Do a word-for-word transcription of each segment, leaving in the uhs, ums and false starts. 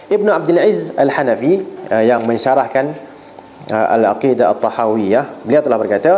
Ibnu Abdul Aziz Al-Hanafi uh, yang mensyarahkan uh, Al-Aqidah At-Tahawiyah, beliau telah berkata,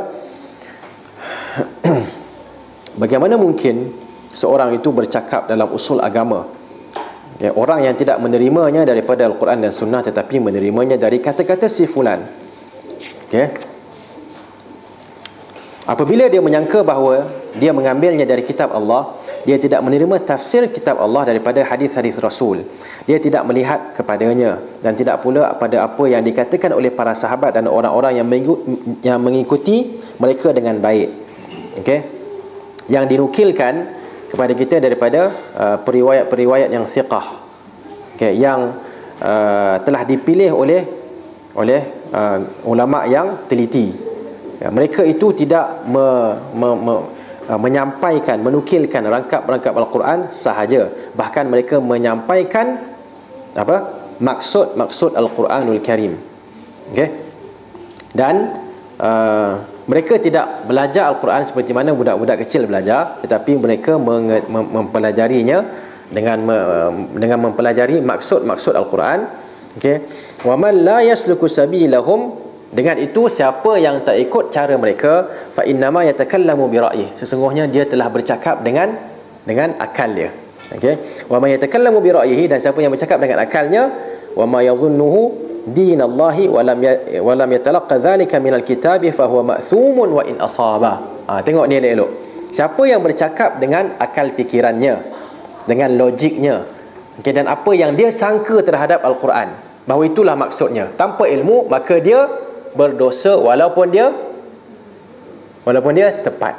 bagaimana mungkin seorang itu bercakap dalam usul agama, okay, orang yang tidak menerimanya daripada Al-Quran dan Sunnah, tetapi menerimanya dari kata-kata si fulan. Okay. Apabila dia menyangka bahawa dia mengambilnya dari kitab Allah, dia tidak menerima tafsir kitab Allah daripada hadis-hadis Rasul. Dia tidak melihat kepadanya dan tidak pula pada apa yang dikatakan oleh para sahabat dan orang-orang yang yang mengikuti mereka dengan baik. Okey. Yang dinukilkan kepada kita daripada uh, periwayat-periwayat yang thiqah. Okey, yang uh, telah dipilih oleh oleh uh, ulama yang teliti. Ya, mereka itu tidak me, me, me, uh, menyampaikan, menukilkan rangkap-rangkap Al-Quran sahaja, bahkan mereka menyampaikan apa? Maksud-maksud Al-Quranul Karim. Okey. Dan uh, mereka tidak belajar Al-Quran seperti mana budak-budak kecil belajar, tetapi mereka mem mempelajarinya dengan me dengan mempelajari maksud-maksud Al-Quran. Okey. Wa man la yasluku sabilahum, dengan itu siapa yang tak ikut cara mereka, fa innama yatakallamu bi ra'yi, sesungguhnya dia telah bercakap dengan dengan akal dia. Okey. Wa may yatakallamu bi ra'yihi, dan siapa yang bercakap dengan akalnya, wa ma yadhunnuhu dinallahi wa lam wa lam yatalaqqa dhalika minal kitabi fa huwa ma'thumun wa in asaba. Ha, tengok ni elok-elok. Siapa yang bercakap dengan akal fikirannya, dengan logiknya, okey, dan apa yang dia sangka terhadap Al-Quran, bahawa itulah maksudnya, tanpa ilmu, maka dia berdosa walaupun dia walaupun dia tepat.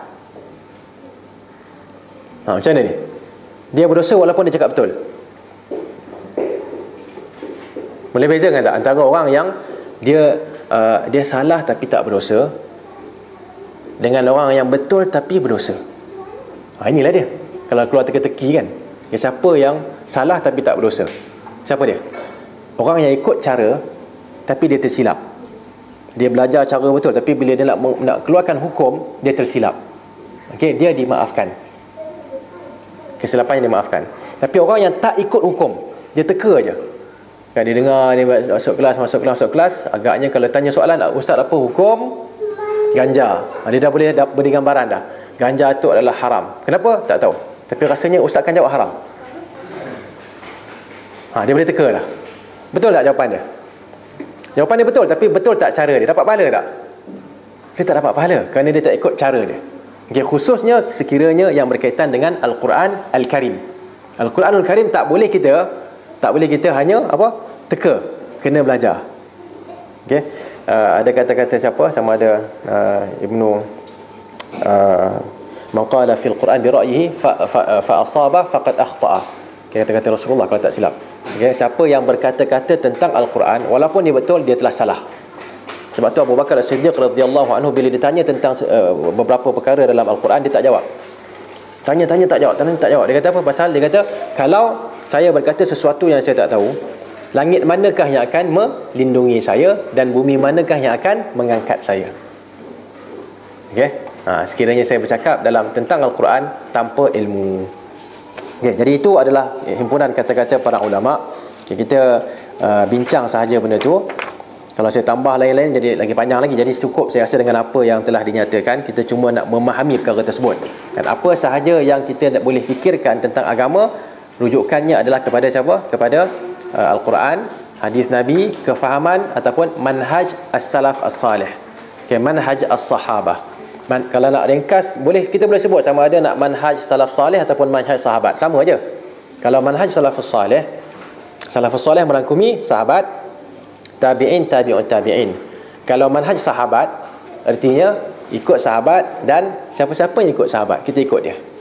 Ha, macam mana ni? Dia berdosa walaupun dia cakap betul. Boleh beza kan tak antara orang yang dia uh, dia salah tapi tak berdosa, dengan orang yang betul tapi berdosa? Ha, inilah dia. Kalau keluar teka-teki kan, ya, siapa yang salah tapi tak berdosa? Siapa dia? Orang yang ikut cara tapi dia tersilap. Dia belajar cara betul, tapi bila dia nak, nak keluarkan hukum, dia tersilap. Okey, dia dimaafkan, kesilapannya dimaafkan. Tapi orang yang tak ikut hukum, dia teka aja. Kan dia dengar, dia masuk kelas, masuk kelas, masuk kelas, agaknya kalau tanya soalan, ustaz apa hukum ganja? Dia dah boleh dah beri gambaran dah. Ganja itu adalah haram. Kenapa? Tak tahu. Tapi rasanya ustaz akan jawab haram. Ha, dia boleh teka dah. Betul tak jawapan dia? Jawapan dia betul, tapi betul tak cara dia? Dapat pahala tak? Dia tak dapat pahala kerana dia tak ikut cara dia. Okay, khususnya sekiranya yang berkaitan dengan Al-Quran Al-Karim. Al-Quranul Karim tak boleh kita tak boleh kita hanya apa? Teka. Kena belajar. Okey. Uh, ada kata-kata siapa? Sama ada uh, Ibnu uh, man qala fil Quran bi ra'yihi fa fa, fa asaba faqad akhta'a. Okay, kata-kata Rasulullah kalau tak silap. Okay, siapa yang berkata-kata tentang Al-Quran walaupun dia betul, dia telah salah. Sebab tu Abu Bakar As-Siddiq radhiyallahu anhu bila ditanya tentang uh, beberapa perkara dalam Al-Quran, dia tak jawab. Tanya-tanya tak jawab, tanya tak jawab. Dia kata apa? Pasal dia kata, kalau saya berkata sesuatu yang saya tak tahu, langit manakah yang akan melindungi saya dan bumi manakah yang akan mengangkat saya? Okey. Ha, sekiranya saya bercakap dalam tentang Al-Quran tanpa ilmu. Okay, jadi itu adalah himpunan kata-kata para ulama. Okay, kita uh, bincang sahaja benda tu. Kalau saya tambah lain-lain jadi lagi panjang lagi. Jadi cukup saya rasa dengan apa yang telah dinyatakan. Kita cuma nak memahami perkara tersebut. Dan apa sahaja yang kita nak boleh fikirkan tentang agama, rujukannya adalah kepada siapa? Kepada uh, Al-Quran, hadis Nabi, kefahaman ataupun manhaj as-salaf as-salih. Okay, manhaj as-sahabah. Man, kalau nak ringkas, boleh kita boleh sebut sama ada nak manhaj salaf salih ataupun manhaj sahabat, sama aja. Kalau manhaj salafus salih, salafus salih merangkumi sahabat, tabi'in, tabi'un tabi'in. Kalau manhaj sahabat, artinya ikut sahabat dan siapa-siapa yang ikut sahabat, kita ikut dia.